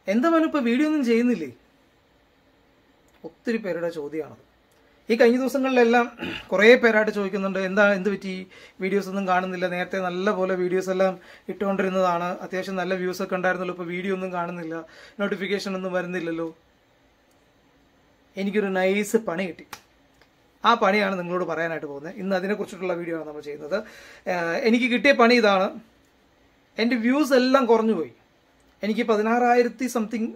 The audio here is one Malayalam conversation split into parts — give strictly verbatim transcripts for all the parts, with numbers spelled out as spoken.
എന്താ മനു ഇപ്പോൾ വീഡിയോ ഒന്നും ചെയ്യുന്നില്ലേ? ഒത്തിരി പേരുടെ ചോദ്യമാണത്. ഈ കഴിഞ്ഞ ദിവസങ്ങളിലെല്ലാം കുറേ പേരായിട്ട് ചോദിക്കുന്നുണ്ട്, എന്താ എന്ത് പറ്റി വീഡിയോസ് ഒന്നും കാണുന്നില്ല, നേരത്തെ നല്ല പോലെ വീഡിയോസ് എല്ലാം ഇട്ടുകൊണ്ടിരുന്നതാണ്, അത്യാവശ്യം നല്ല വ്യൂസ് ഒക്കെ ഉണ്ടായിരുന്നല്ലോ, ഇപ്പോൾ വീഡിയോ ഒന്നും കാണുന്നില്ല, നോട്ടിഫിക്കേഷൻ ഒന്നും വരുന്നില്ലല്ലോ. എനിക്കൊരു നൈസ് പണി കിട്ടി. ആ പണിയാണ് നിങ്ങളോട് പറയാനായിട്ട് പോകുന്നത്. ഇന്ന് അതിനെക്കുറിച്ചിട്ടുള്ള വീഡിയോ ആണ് നമ്മൾ ചെയ്യുന്നത്. എനിക്ക് കിട്ടിയ പണി ഇതാണ്. എൻ്റെ വ്യൂസ് എല്ലാം കുറഞ്ഞു പോയി. എനിക്ക് പതിനാറായിരത്തി സംതിങ്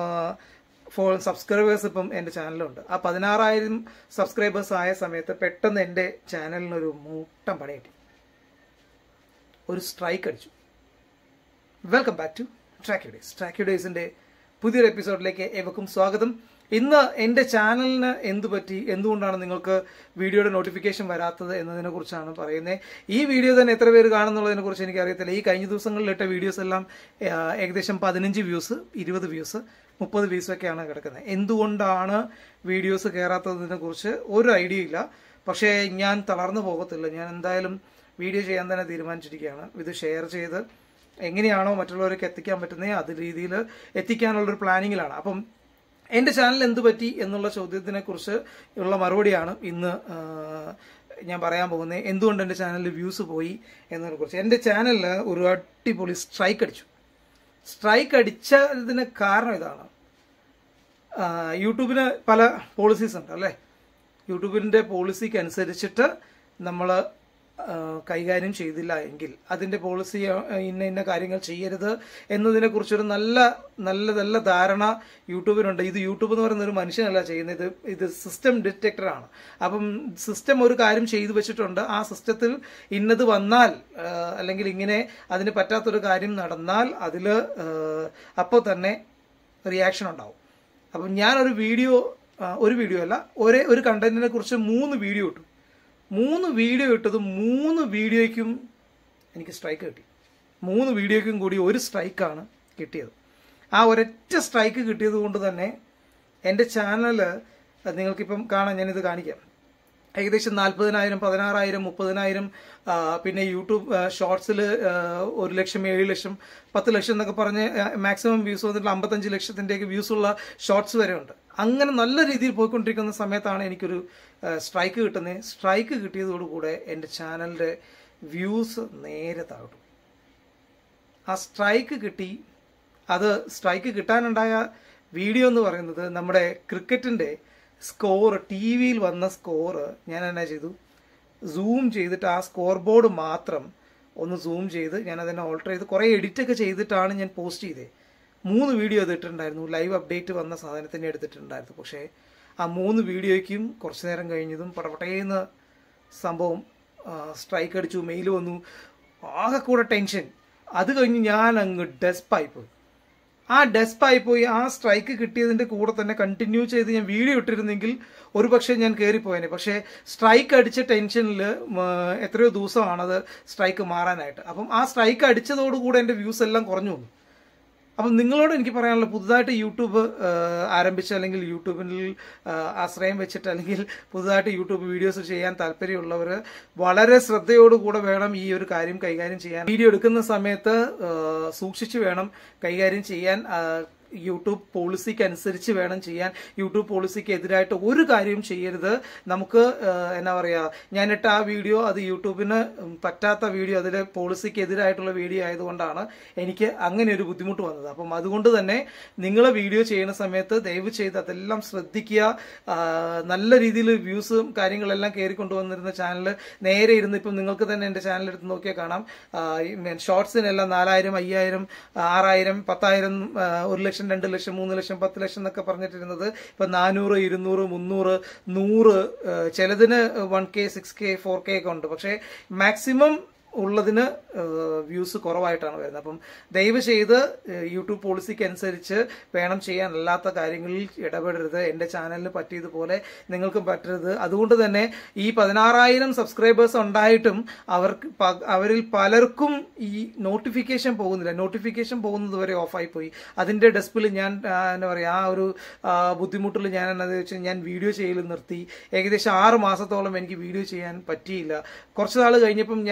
ഫോർ സബ്സ്ക്രൈബേഴ്സ് ഇപ്പം എൻ്റെ ചാനലുണ്ട്. ആ പതിനാറായിരം സബ്സ്ക്രൈബേഴ്സ് ആയ സമയത്ത് പെട്ടെന്ന് എൻ്റെ ചാനലിനൊരു മൂട്ടം പണി കിട്ടി. ഒരു സ്ട്രൈക്ക് അടിച്ചു. Welcome back to track days. Track ഡേയ്സിൻ്റെ പുതിയൊരു എപ്പിസോഡിലേക്ക് ഏവർക്കും സ്വാഗതം. ഇന്ന് എൻ്റെ ചാനലിന് എന്തു പറ്റി, എന്തുകൊണ്ടാണ് നിങ്ങൾക്ക് വീഡിയോയുടെ നോട്ടിഫിക്കേഷൻ വരാത്തത് എന്നതിനെ കുറിച്ചാണ് പറയുന്നത്. ഈ വീഡിയോ തന്നെ എത്ര പേര് കാണുന്നുള്ളതിനെ കുറിച്ച് എനിക്കറിയത്തില്ല. ഈ കഴിഞ്ഞ ദിവസങ്ങളിലിട്ട വീഡിയോസ് എല്ലാം ഏകദേശം പതിനഞ്ച് വ്യൂസ്, ഇരുപത് വ്യൂസ്, മുപ്പത് വ്യൂസൊക്കെയാണ് കിടക്കുന്നത്. എന്തുകൊണ്ടാണ് വീഡിയോസ് കയറാത്തതിനെ കുറിച്ച് ഒരു ഐഡിയ ഇല്ല. പക്ഷേ ഞാൻ തളർന്നു പോകത്തില്ല. ഞാൻ എന്തായാലും വീഡിയോ ചെയ്യാൻ തന്നെ തീരുമാനിച്ചിരിക്കുകയാണ്. ഇത് ഷെയർ ചെയ്ത് എങ്ങനെയാണോ മറ്റുള്ളവർക്ക് എത്തിക്കാൻ പറ്റുന്നത് അത് രീതിയിൽ എത്തിക്കാനുള്ളൊരു പ്ലാനിങ്ങിലാണ്. അപ്പം എൻ്റെ ചാനൽ എന്ത് പറ്റി എന്നുള്ള ചോദ്യത്തിനെ കുറിച്ച് ഉള്ള മറുപടിയാണ് ഇന്ന് ഞാൻ പറയാൻ പോകുന്നത്. എന്തുകൊണ്ട് എൻ്റെ ചാനലിൽ വ്യൂസ് പോയി എന്നതിനെ കുറിച്ച്. എൻ്റെ ചാനലിൽ ഒരു അടിപൊളി സ്ട്രൈക്ക് അടിച്ചു. സ്ട്രൈക്ക് അടിച്ചതിന് കാരണം ഇതാണ്. യൂട്യൂബിന് പല പോളിസീസ് ഉണ്ട് അല്ലേ? യൂട്യൂബിൻ്റെ പോളിസിക്ക് അനുസരിച്ചിട്ട് നമ്മൾ കൈകാര്യം ചെയ്തില്ല എങ്കിൽ അതിൻ്റെ പോളിസി ഇന്ന ഇന്ന കാര്യങ്ങൾ ചെയ്യരുത് എന്നതിനെ കുറിച്ചൊരു നല്ല നല്ല നല്ല ധാരണ യൂട്യൂബിനുണ്ട്. ഇത് യൂട്യൂബ് എന്ന് പറയുന്ന ഒരു മനുഷ്യനല്ല ചെയ്യുന്നത്, ഇത് ഇത് സിസ്റ്റം ഡിറ്റക്ടറാണ്. അപ്പം സിസ്റ്റം ഒരു കാര്യം ചെയ്തു വെച്ചിട്ടുണ്ട്. ആ സിസ്റ്റത്തിൽ ഇന്നത് വന്നാൽ അല്ലെങ്കിൽ ഇങ്ങനെ അതിന് പറ്റാത്തൊരു കാര്യം നടന്നാൽ അതിൽ അപ്പോൾ തന്നെ റിയാക്ഷൻ ഉണ്ടാവും. അപ്പം ഞാനൊരു വീഡിയോ ഒരു വീഡിയോ അല്ല ഒരേ ഒരു കണ്ടന്റിനെ കുറിച്ച് മൂന്ന് വീഡിയോ ഇട്ടു. മൂന്ന് വീഡിയോ ഇട്ടത് മൂന്ന് വീഡിയോയ്ക്കും എനിക്ക് സ്ട്രൈക്ക് കിട്ടി. മൂന്ന് വീഡിയോയ്ക്കും കൂടി ഒരു സ്ട്രൈക്കാണ് കിട്ടിയത്. ആ ഒരൊറ്റ സ്ട്രൈക്ക് കിട്ടിയത് കൊണ്ട് തന്നെ എൻ്റെ ചാനൽ നിങ്ങൾക്കിപ്പം കാണാൻ ഞാനിത് കാണിക്കാം. ഏകദേശം നാൽപ്പതിനായിരം, പതിനാറായിരം, മുപ്പതിനായിരം, പിന്നെ യൂട്യൂബ് ഷോർട്സിൽ ഒരു ലക്ഷം, ഏഴ് ലക്ഷം, പത്ത് ലക്ഷം എന്നൊക്കെ പറഞ്ഞ് മാക്സിമം വ്യൂസ് വന്നിട്ടുള്ള അമ്പത്തഞ്ച് ലക്ഷത്തിൻ്റെയൊക്കെ വ്യൂസുള്ള ഷോർട്സ് വരെ ഉണ്ട്. അങ്ങനെ നല്ല രീതിയിൽ പോയിക്കൊണ്ടിരിക്കുന്ന സമയത്താണ് എനിക്കൊരു സ്ട്രൈക്ക് കിട്ടുന്നത്. സ്ട്രൈക്ക് കിട്ടിയതോടുകൂടെ എൻ്റെ ചാനലിൻ്റെ വ്യൂസ് നേരെ താഴും. ആ സ്ട്രൈക്ക് കിട്ടി. അത് സ്ട്രൈക്ക് കിട്ടാനുണ്ടായ വീഡിയോ എന്ന് പറയുന്നത് നമ്മുടെ ക്രിക്കറ്റിൻ്റെ സ്കോർ, ടി വിയിൽ വന്ന സ്കോറ് ഞാൻ എന്നാ ചെയ്തു, സൂം ചെയ്തിട്ട് ആ സ്കോർ ബോർഡ് മാത്രം ഒന്ന് സൂം ചെയ്ത് ഞാൻ അതിനെ ഓൾട്ടർ ചെയ്ത് കുറേ എഡിറ്റൊക്കെ ചെയ്തിട്ടാണ് ഞാൻ പോസ്റ്റ് ചെയ്തത്. മൂന്ന് വീഡിയോ എടുത്തിട്ടുണ്ടായിരുന്നു. ലൈവ് അപ്ഡേറ്റ് വന്ന സാധനത്തിനെ എടുത്തിട്ടുണ്ടായിരുന്നു. പക്ഷേ ആ മൂന്ന് വീഡിയോയ്ക്കും കുറച്ച് നേരം കഴിഞ്ഞതും പടപടേന്ന് സംഭവം സ്ട്രൈക്ക് അടിച്ചു, മെയിൽ വന്നു, ആകെ കൂടെ ടെൻഷൻ. അത് കഴിഞ്ഞ് ഞാൻ അങ്ങ് ഡെസ്പായിപ്പോയി. ആ ഡെസ്പായിപ്പോയി. ആ സ്ട്രൈക്ക് കിട്ടിയതിൻ്റെ കൂടെ തന്നെ കണ്ടിന്യൂ ചെയ്ത് ഞാൻ വീഡിയോ ഇട്ടിരുന്നെങ്കിൽ ഒരു പക്ഷേ ഞാൻ കയറിപ്പോയേനെ. പക്ഷേ സ്ട്രൈക്ക് അടിച്ച ടെൻഷനിൽ എത്രയോ ദിവസമാണത് സ്ട്രൈക്ക് മാറാനായിട്ട്. അപ്പം ആ സ്ട്രൈക്ക് അടിച്ചതോടുകൂടെ എൻ്റെ വ്യൂസ് എല്ലാം കുറഞ്ഞു വന്നു. അപ്പം നിങ്ങളോട് എനിക്ക് പറയാനുള്ള, പുതുതായിട്ട് യൂട്യൂബ് ആരംഭിച്ച അല്ലെങ്കിൽ യൂട്യൂബിൽ ആശ്രയം വെച്ചിട്ട് അല്ലെങ്കിൽ പുതുതായിട്ട് യൂട്യൂബ് വീഡിയോസ് ചെയ്യാൻ താല്പര്യമുള്ളവർ വളരെ ശ്രദ്ധയോടുകൂടെ വേണം ഈ ഒരു കാര്യം കൈകാര്യം ചെയ്യാൻ. വീഡിയോ എടുക്കുന്ന സമയത്ത് സൂക്ഷിച്ച് വേണം കൈകാര്യം ചെയ്യാൻ. യൂട്യൂബ് പോളിസിക്ക് അനുസരിച്ച് വേണം ചെയ്യാൻ. യൂട്യൂബ് പോളിസിക്ക് എതിരായിട്ട് ഒരു കാര്യവും ചെയ്യരുത്. നമുക്ക് എന്നാ പറയുക, ഞാനിട്ട ആ വീഡിയോ അത് യൂട്യൂബിന് പറ്റാത്ത വീഡിയോ, അതിൽ പോളിസിക്ക് എതിരായിട്ടുള്ള വീഡിയോ ആയതുകൊണ്ടാണ് എനിക്ക് അങ്ങനെ ഒരു ബുദ്ധിമുട്ട് വന്നത്. അപ്പം അതുകൊണ്ട് തന്നെ നിങ്ങൾ വീഡിയോ ചെയ്യുന്ന സമയത്ത് ദയവ് ചെയ്ത് അതെല്ലാം ശ്രദ്ധിക്കുക. നല്ല രീതിയിൽ വ്യൂസും കാര്യങ്ങളെല്ലാം കയറിക്കൊണ്ടുവന്നിരുന്ന ചാനൽ നേരെ ഇരുന്ന് ഇപ്പം നിങ്ങൾക്ക് തന്നെ എൻ്റെ ചാനൽ എടുത്ത് നോക്കിയാൽ കാണാം. ഷോർട്സിനെല്ലാം നാലായിരം, അയ്യായിരം, ആറായിരം, പത്തായിരം, ഒരു ലക്ഷം, രണ്ട് ലക്ഷം, മൂന്ന് ലക്ഷം, പത്ത് ലക്ഷം എന്നൊക്കെ പറഞ്ഞിട്ടിരുന്നത് ഇപ്പൊ നാനൂറ്, ഇരുന്നൂറ്, മുന്നൂറ്, നൂറ്, ചിലതിന് one K, six K, four K ഒക്കെ ഉണ്ട്. പക്ഷേ മാക്സിമം ഉള്ളതിന് വ്യൂസ് കുറവായിട്ടാണ് വരുന്നത്. അപ്പം ദയവ് ചെയ്ത് യൂട്യൂബ് പോളിസിക്ക് അനുസരിച്ച് വേണം ചെയ്യാൻ. അല്ലാത്ത കാര്യങ്ങളിൽ ഇടപെടരുത്. എൻ്റെ ചാനലിന് പറ്റിയതുപോലെ നിങ്ങൾക്കും പറ്റരുത്. അതുകൊണ്ട് തന്നെ ഈ പതിനാറായിരം സബ്സ്ക്രൈബേഴ്സ് ഉണ്ടായിട്ടും അവർക്ക് അവരിൽ പലർക്കും ഈ നോട്ടിഫിക്കേഷൻ പോകുന്നില്ല. നോട്ടിഫിക്കേഷൻ പോകുന്നത് വരെ ഓഫായി പോയി. അതിൻ്റെ ഡെസ്പിൽ ഞാൻ എന്താ പറയുക, ആ ഒരു ബുദ്ധിമുട്ടിൽ ഞാൻ എന്താണെന്ന് വെച്ചാൽ ഞാൻ വീഡിയോ ചെയ്യൽ നിർത്തി. ഏകദേശം ആറ് മാസത്തോളം എനിക്ക് വീഡിയോ ചെയ്യാൻ പറ്റിയില്ല. കുറച്ച് നാൾ കഴിഞ്ഞപ്പം ഞാൻ ഞാൻ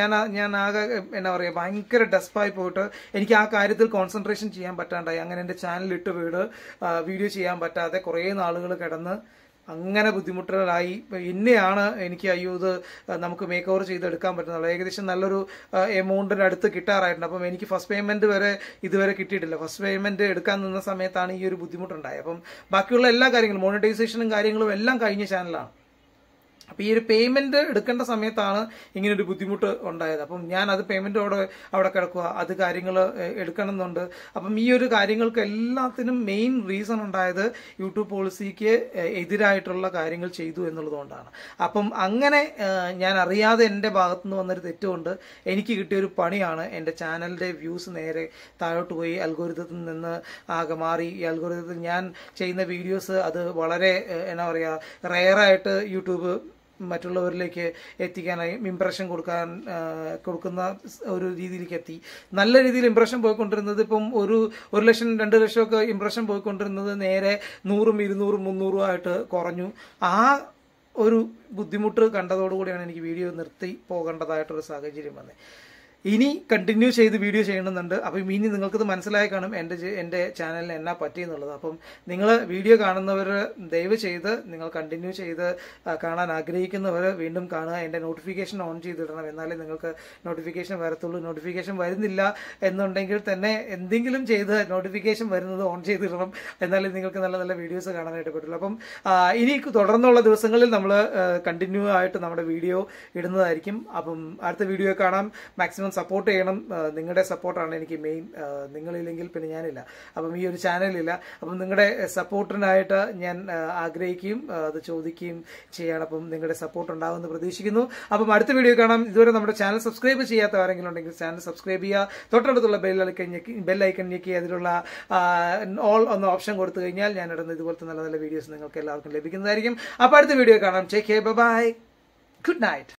ഞാൻ ആകെ എന്നാ പറയുക ഭയങ്കര ഡെസ്പായി പോയിട്ട് എനിക്ക് ആ കാര്യത്തിൽ കോൺസെൻട്രേഷൻ ചെയ്യാൻ പറ്റാണ്ടായി. അങ്ങനെ എൻ്റെ ചാനൽ ഇട്ട് വീട് വീഡിയോ ചെയ്യാൻ പറ്റാതെ കുറേ നാളുകൾ കിടന്ന് അങ്ങനെ ബുദ്ധിമുട്ടുകളായി. ഇന്നെയാണ് എനിക്ക് അയ്യോ ഇത് നമുക്ക് മേക്ക് ഓവർ ചെയ്തെടുക്കാൻ പറ്റുന്നുള്ളൂ. ഏകദേശം നല്ലൊരു എമൗണ്ടിന് അടുത്ത് കിട്ടാറായിട്ടുണ്ട്. അപ്പം എനിക്ക് ഫസ്റ്റ് പേയ്മെന്റ് വരെ ഇതുവരെ കിട്ടിയിട്ടില്ല. ഫസ്റ്റ് പേയ്മെന്റ് എടുക്കാൻ നിന്ന സമയത്താണ് ഈ ഒരു ബുദ്ധിമുട്ടുണ്ടായത്. അപ്പം ബാക്കിയുള്ള എല്ലാ കാര്യങ്ങളും മോണിറ്റൈസേഷനും കാര്യങ്ങളും എല്ലാം കഴിഞ്ഞ ചാനലാണ്. അപ്പം ഈ ഒരു പേയ്മെന്റ് എടുക്കേണ്ട സമയത്താണ് ഇങ്ങനൊരു ബുദ്ധിമുട്ട് ഉണ്ടായത്. അപ്പം ഞാൻ അത് പേയ്മെന്റോടെ അവിടെ കിടക്കുക, അത് കാര്യങ്ങൾ എടുക്കണം എന്നുണ്ട്. അപ്പം ഈ ഒരു കാര്യങ്ങൾക്ക് എല്ലാത്തിനും മെയിൻ റീസൺ ഉണ്ടായത് യൂട്യൂബ് പോളിസിക്ക് എതിരായിട്ടുള്ള കാര്യങ്ങൾ ചെയ്തു എന്നുള്ളതുകൊണ്ടാണ്. അപ്പം അങ്ങനെ ഞാൻ അറിയാതെ എൻ്റെ ഭാഗത്തുനിന്ന് വന്നൊരു തെറ്റുകൊണ്ട് എനിക്ക് കിട്ടിയൊരു പണിയാണ് എൻ്റെ ചാനലിൻ്റെ വ്യൂസ് നേരെ താഴോട്ട് പോയി അൽഗോരിതത്തിൽ നിന്ന് ആകെ മാറി. ഈ അൽഗോരിതത്തിൽ ഞാൻ ചെയ്യുന്ന വീഡിയോസ് അത് വളരെ എന്നാ പറയുക റെയറായിട്ട് യൂട്യൂബ് മറ്റുള്ളവരിലേക്ക് എത്തിക്കാനായി ഇംപ്രഷൻ കൊടുക്കാൻ കൊടുക്കുന്ന ഒരു രീതിയിലേക്ക് എത്തി. നല്ല രീതിയിൽ ഇംപ്രഷൻ പോയിക്കൊണ്ടിരുന്നത് ഇപ്പം ഒരു ഒരു ലക്ഷം രണ്ട് ലക്ഷമൊക്കെ ഇംപ്രഷൻ പോയിക്കൊണ്ടിരുന്നത് നേരെ നൂറും ഇരുന്നൂറും മുന്നൂറും ആയിട്ട് കുറഞ്ഞു. ആ ഒരു ബുദ്ധിമുട്ട് കണ്ടതോടുകൂടിയാണ് എനിക്ക് വീഡിയോ നിർത്തി പോകേണ്ടതായിട്ടൊരു സാഹചര്യം വന്നത്. ഇനി കണ്ടിന്യൂ ചെയ്ത് വീഡിയോ ചെയ്യണമെന്നുണ്ട്. അപ്പം ഇനി നിങ്ങൾക്കിത് മനസ്സിലായി കാണും എൻ്റെ എൻ്റെ ചാനലിന് എന്നാ പറ്റിയെന്നുള്ളത്. അപ്പം നിങ്ങൾ വീഡിയോ കാണുന്നവർ ദയവ് ചെയ്ത് നിങ്ങൾ കണ്ടിന്യൂ ചെയ്ത് കാണാൻ ആഗ്രഹിക്കുന്നവർ വീണ്ടും കാണുക. എൻ്റെ നോട്ടിഫിക്കേഷൻ ഓൺ ചെയ്തിടണം, എന്നാലേ നിങ്ങൾക്ക് നോട്ടിഫിക്കേഷൻ വരത്തുള്ളൂ. നോട്ടിഫിക്കേഷൻ വരുന്നില്ല എന്നുണ്ടെങ്കിൽ തന്നെ എന്തെങ്കിലും ചെയ്ത് നോട്ടിഫിക്കേഷൻ വരുന്നത് ഓൺ ചെയ്തിടണം, എന്നാലേ നിങ്ങൾക്ക് നല്ല നല്ല വീഡിയോസ് കാണാനായിട്ട് പറ്റുള്ളൂ. അപ്പം ഇനി തുടർന്നുള്ള ദിവസങ്ങളിൽ നമ്മൾ കണ്ടിന്യൂ ആയിട്ട് നമ്മുടെ വീഡിയോ ഇടുന്നതായിരിക്കും. അപ്പം അടുത്ത വീഡിയോ കാണാം. മാക്സിമം സപ്പോർട്ട് ചെയ്യണം. നിങ്ങളുടെ സപ്പോർട്ടാണ് എനിക്ക് മെയിൻ. നിങ്ങളില്ലെങ്കിൽ പിന്നെ ഞാനില്ല, അപ്പം ഈ ഒരു ചാനലില്ല. അപ്പം നിങ്ങളുടെ സപ്പോർട്ടിനായിട്ട് ഞാൻ ആഗ്രഹിക്കുകയും അത് ചോദിക്കുകയും ചെയ്യണം. അപ്പം നിങ്ങളുടെ സപ്പോർട്ട് ഉണ്ടാകുമെന്ന് പ്രതീക്ഷിക്കുന്നു. അപ്പം അടുത്ത വീഡിയോ കാണാം. ഇതുവരെ നമ്മുടെ ചാനൽ സബ്സ്ക്രൈബ് ചെയ്യാത്ത ആരെങ്കിലും ഉണ്ടെങ്കിൽ ചാനൽ സബ്സ്ക്രൈബ് ചെയ്യുക. തൊട്ടടുത്തുള്ള ബെല്ലൈക്കൺ ഞെക്കി ബെല്ലൈക്കൺ ഞെക്കി അതിലുള്ള ഓൾ എന്ന ഓപ്ഷൻ കൊടുത്തു കഴിഞ്ഞാൽ ഞാൻ ഇടുന്ന ഇതുപോലത്തെ നല്ല നല്ല വീഡിയോസ് നിങ്ങൾക്ക് എല്ലാവർക്കും ലഭിക്കുന്നതായിരിക്കും. അപ്പം അടുത്ത വീഡിയോ കാണാം. Take care, bye, good night.